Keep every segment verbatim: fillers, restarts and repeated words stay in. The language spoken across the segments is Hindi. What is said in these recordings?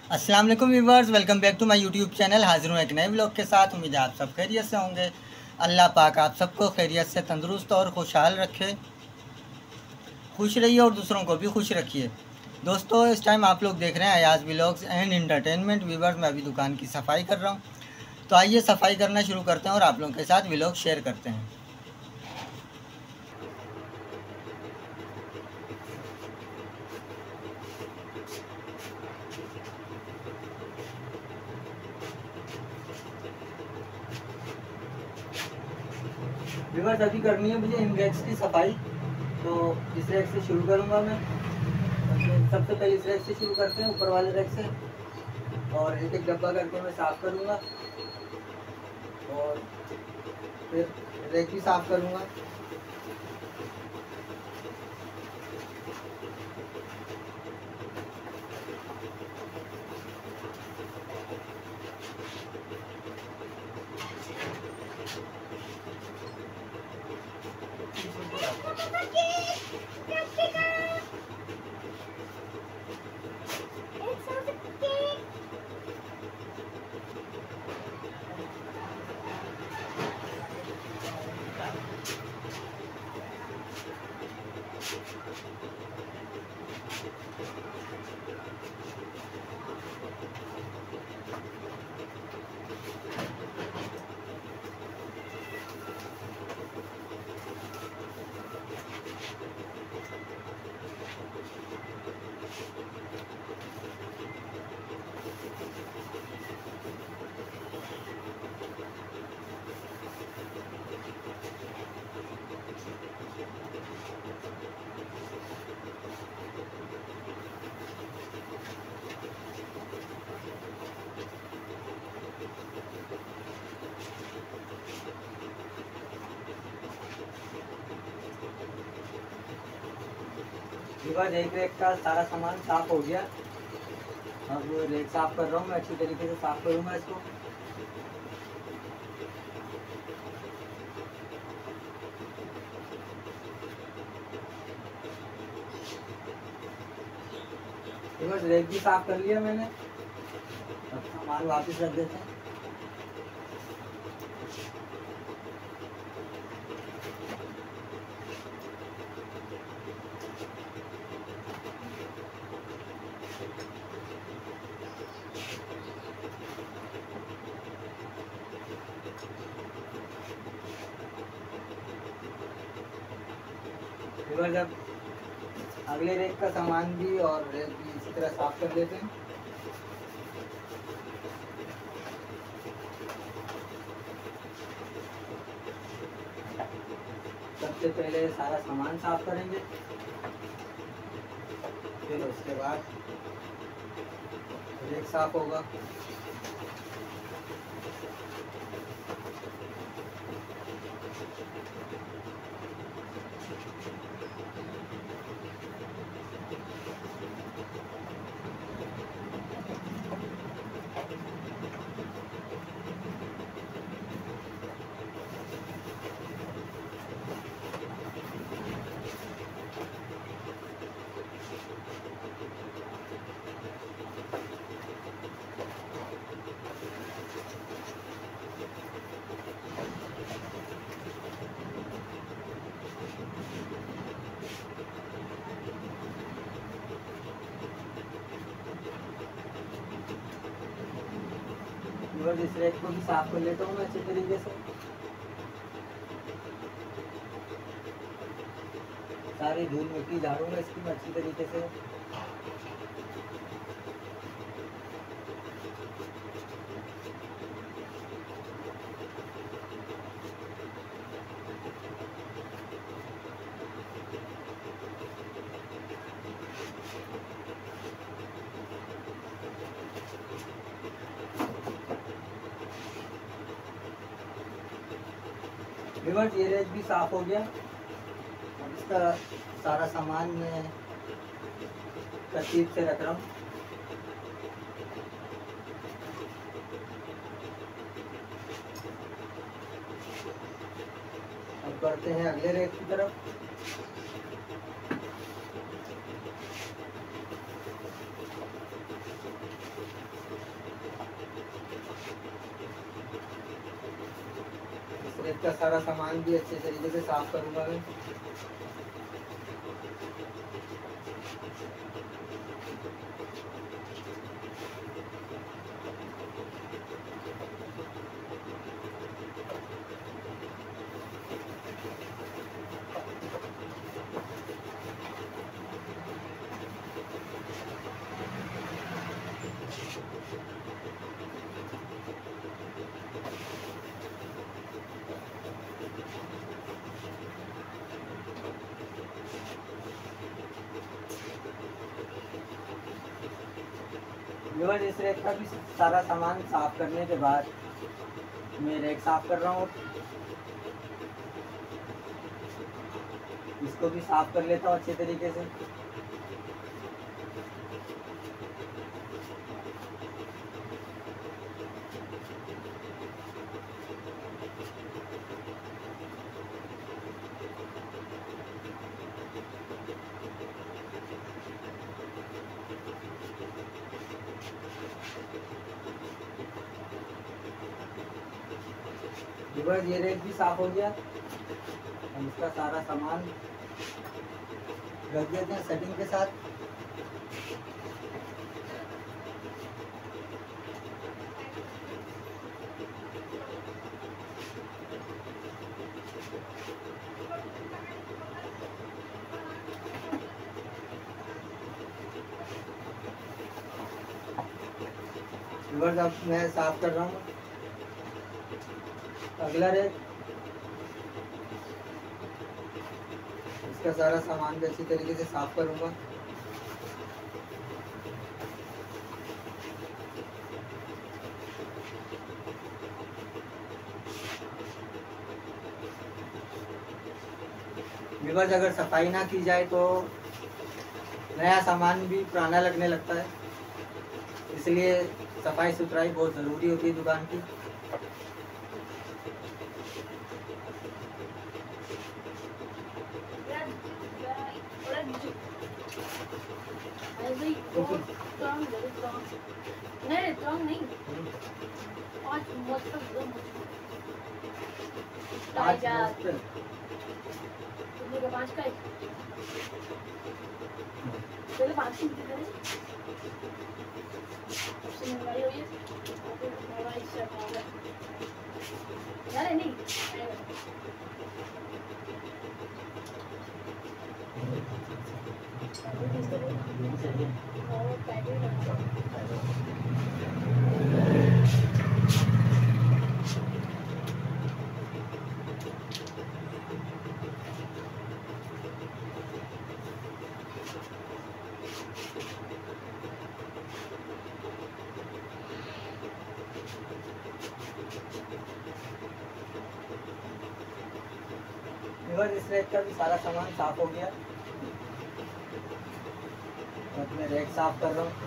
अस्सलाम वालेकुम viewers, welcome back to my YouTube channel. हाजिर हूँ एक नए व्लॉग के साथ। उम्मीद है आप सब खैरियत से होंगे। अल्लाह पाक आप सबको खैरियत से तंदुरुस्त और खुशहाल रखे। खुश रहिए और दूसरों को भी खुश रखिए। दोस्तों, इस टाइम आप लोग देख रहे हैं Ayaz vlogs and entertainment. Viewers, मैं अभी दुकान की सफाई कर रहा हूँ, तो आइए सफाई करना शुरू करते हैं और आप लोगों के साथ व्लॉग शेयर करते हैं। व्यूवर्स, अभी करनी है मुझे इन रैक्स की सफाई, तो इस रैक से शुरू करूँगा मैं। सबसे पहले इस रैक से शुरू करते हैं, ऊपर वाले रैक से, और एक एक डब्बा करके मैं साफ़ करूँगा और फिर रैक भी साफ़ करूँगा। विवाह एक रैक का सारा सामान साफ हो गया। अब रैक साफ कर रहा हूँ मैं, अच्छी तरीके से साफ करूँगा इसको। विवाह रैक भी साफ कर लिया मैंने। अब सामान वापस रख देते हैं। फिर जब अगले रैक का सामान भी और रैक भी इसी तरह साफ कर लेते हैं। सबसे पहले सारा सामान साफ करेंगे, फिर उसके बाद रैक साफ होगा। और इस रैक को भी साफ कर लेता हूँ मैं अच्छे तरीके से। सारी धूल मिट्टी झाड़ूंगा इसकी मैं अच्छी तरीके से। व्यूअर्स, ये रैक भी साफ हो गया। अब इसका सारा सामान मैं तरतीब से रख रहा हूँ। अब बढ़ते हैं अगले रैक की तरफ। और इसका सारा सामान भी अच्छे तरीके से साफ करूँगा मैं। व्यूअर्स, इस रैक का भी सारा सामान साफ करने के बाद मैं रैक साफ कर रहा हूँ। इसको भी साफ कर लेता हूँ अच्छे तरीके से। व्यूअर्स, ये रैक भी साफ हो गया। हम इसका सारा सामान रख देते हैं सेटिंग के साथ। व्यूअर्स, अब मैं साफ कर रहा हूँ अगला रैक। इसका सारा सामान भी अच्छी तरीके से साफ करूँगा। व्यूअर्स, अगर सफाई ना की जाए तो नया सामान भी पुराना लगने लगता है, इसलिए सफाई सुथराई बहुत ज़रूरी होती है दुकान की। नहीं स्ट्रॉन्ग नहीं, पाँच मतलब पाँच का पाँच का पहले पाँच की कितने सबसे महंगाई हुई है महंगाई से यार नहीं इस रैक का भी सारा सामान साफ हो गया। अब मैं रैक साफ कर रहा हूँ।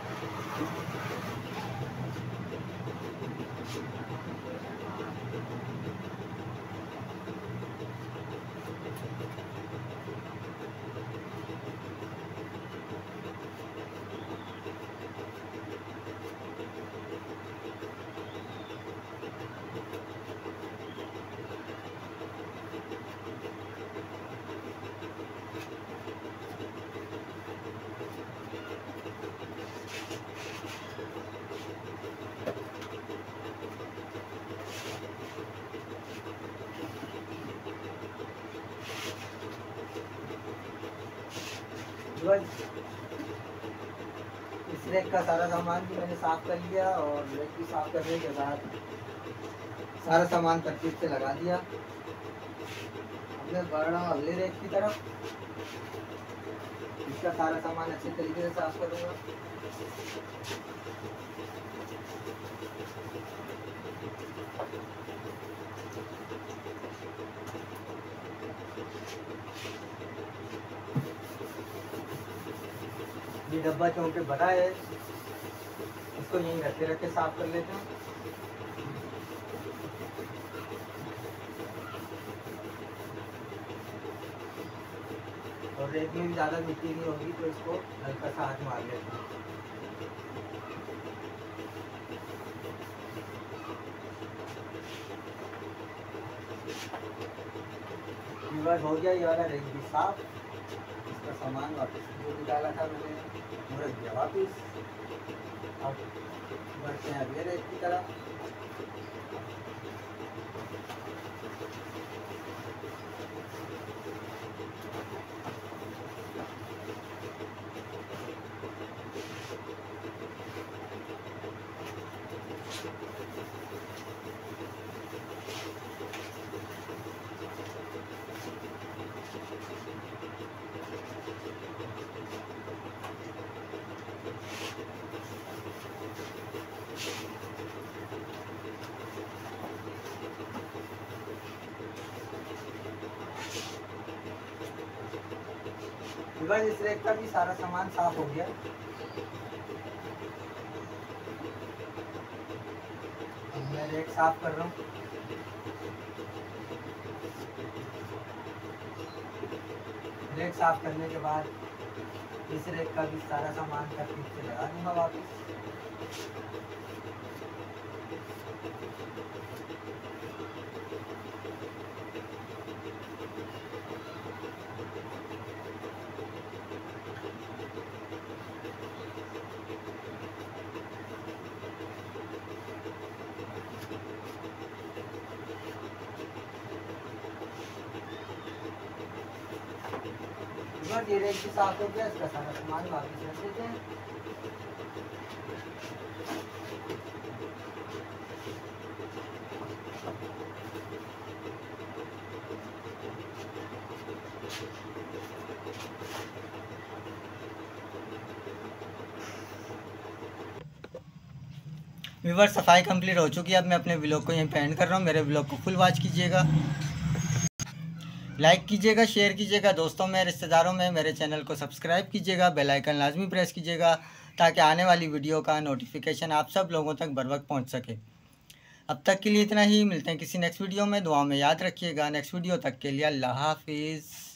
इस रैक का सारा सामान भी मैंने साफ कर लिया और रैक भी साफ करने के बाद सारा सामान तरतीब से लगा दिया। अब मैं बढ़ रहा हूँ अगले रैक की तरफ। इसका सारा सामान अच्छे तरीके से साफ करूँगा। ये डब्बा चौंके बड़ा है, इसको यहीं रखे रखे साफ कर लेते हैं। और रेत में भी ज़्यादा मिट्टी नहीं होगी तो इसको हल्का सा हाथ मार लेते हैं। बस हो गया ये वाला रेक भी साफ। इसका सामान वापस जो निकाला था मैंने वो रख दिया वापस। अब बढ़ते हैं अगले रेक की तरफ। बस इस रेक का भी सारा सामान साफ हो गया। अब मैं रेक साफ कर रहा हूँ। रेक साफ करने के बाद इस रेक का भी सारा सामान तरतीब से लगा दूंगा वापस। ये रेक भी साफ हो गया। इसका सारा सामान वापस रख देते हैं। व्यूअर सफाई कंप्लीट हो चुकी है। अब मैं अपने व्लॉग को यहीं पे एंड कर रहा हूँ। मेरे व्लॉग को फुल वॉच कीजिएगा, लाइक कीजिएगा, शेयर कीजिएगा दोस्तों में, रिश्तेदारों में। मेरे चैनल को सब्सक्राइब कीजिएगा, बेल आइकन लाजमी प्रेस कीजिएगा ताकि आने वाली वीडियो का नोटिफिकेशन आप सब लोगों तक बर वक्त पहुँच सके। अब तक के लिए इतना ही। मिलते हैं किसी नेक्स्ट वीडियो में। दुआ में याद रखिएगा। नेक्स्ट वीडियो तक के लिए अल्लाह हाफिज़।